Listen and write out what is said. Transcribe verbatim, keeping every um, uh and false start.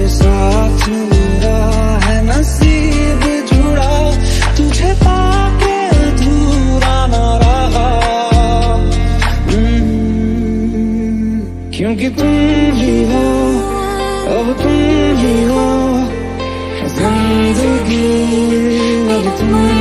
साथ मेरा है नसीब जुड़ा, तुझे पाके अधूरा ना रहा। क्योंकि तुम ही हो, अब तुम ही हो जिंदगी, अब तुम